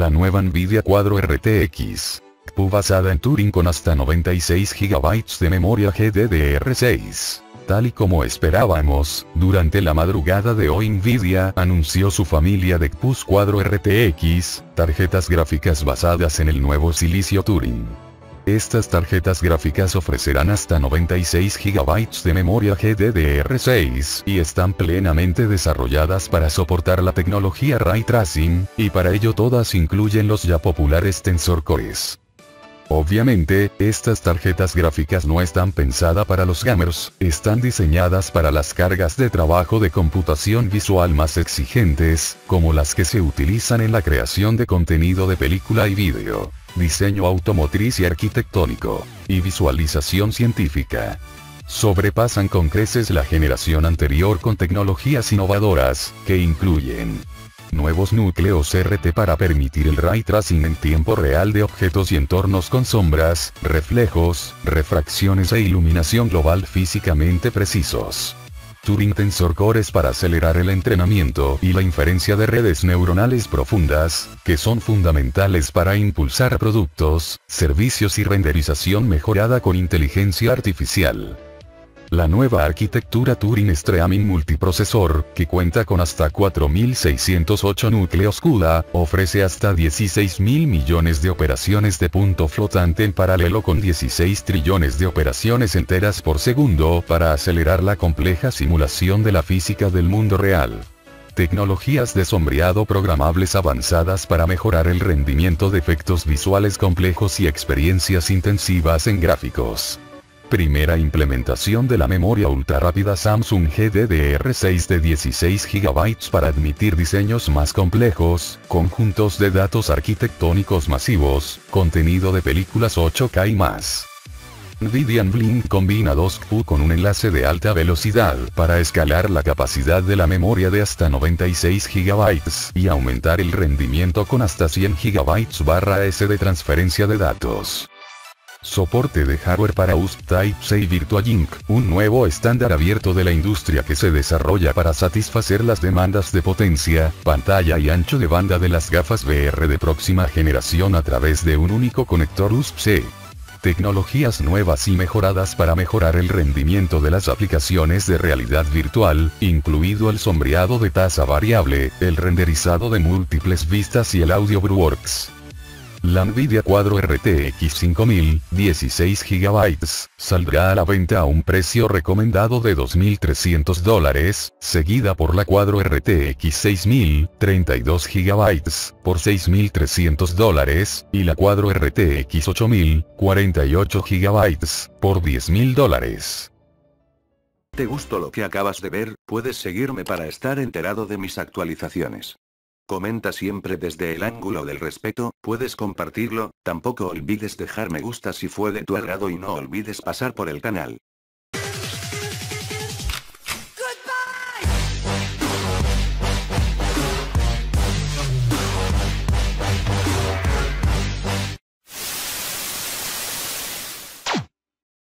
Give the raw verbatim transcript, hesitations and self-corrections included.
La nueva Nvidia Quadro R T X C P U basada en Turing con hasta noventa y seis gigabytes de memoria G D D R seis. Tal y como esperábamos, durante la madrugada de hoy Nvidia anunció su familia de C P Us Quadro R T X, tarjetas gráficas basadas en el nuevo silicio Turing. Estas tarjetas gráficas ofrecerán hasta noventa y seis gigabytes de memoria G D D R seis y están plenamente desarrolladas para soportar la tecnología Ray Tracing, y para ello todas incluyen los ya populares Tensor Cores. Obviamente, estas tarjetas gráficas no están pensadas para los gamers, están diseñadas para las cargas de trabajo de computación visual más exigentes, como las que se utilizan en la creación de contenido de película y vídeo, diseño automotriz y arquitectónico, y visualización científica. Sobrepasan con creces la generación anterior con tecnologías innovadoras, que incluyen nuevos núcleos R T para permitir el ray tracing en tiempo real de objetos y entornos con sombras, reflejos, refracciones e iluminación global físicamente precisos. Turing Tensor Cores para acelerar el entrenamiento y la inferencia de redes neuronales profundas, que son fundamentales para impulsar productos, servicios y renderización mejorada con inteligencia artificial. La nueva arquitectura Turing Streaming Multiprocesor, que cuenta con hasta cuatro mil seiscientos ocho núcleos CUDA, ofrece hasta dieciséis mil millones de operaciones de punto flotante en paralelo con dieciséis trillones de operaciones enteras por segundo para acelerar la compleja simulación de la física del mundo real. Tecnologías de sombreado programables avanzadas para mejorar el rendimiento de efectos visuales complejos y experiencias intensivas en gráficos. Primera implementación de la memoria ultra rápida Samsung G D D R seis de dieciséis gigabytes para admitir diseños más complejos, conjuntos de datos arquitectónicos masivos, contenido de películas ocho K y más. Nvidia NVLink combina dos C P U con un enlace de alta velocidad para escalar la capacidad de la memoria de hasta noventa y seis gigabytes y aumentar el rendimiento con hasta cien gigabytes barra S de transferencia de datos. Soporte de hardware para U S B Type-C y VirtuaLink, un nuevo estándar abierto de la industria que se desarrolla para satisfacer las demandas de potencia, pantalla y ancho de banda de las gafas V R de próxima generación a través de un único conector U S B-C. Tecnologías nuevas y mejoradas para mejorar el rendimiento de las aplicaciones de realidad virtual, incluido el sombreado de tasa variable, el renderizado de múltiples vistas y el Audio BrueWorks. La Nvidia Quadro R T X cinco mil, dieciséis gigabytes, saldrá a la venta a un precio recomendado de dos mil trescientos dólares, seguida por la Quadro R T X seis mil, treinta y dos gigabytes, por seis mil trescientos dólares, y la Quadro R T X ocho mil, cuarenta y ocho gigabytes, por diez mil dólares. ¿Te gustó lo que acabas de ver? Puedes seguirme para estar enterado de mis actualizaciones. Comenta siempre desde el ángulo del respeto, puedes compartirlo, tampoco olvides dejar me gusta si fue de tu agrado y no olvides pasar por el canal.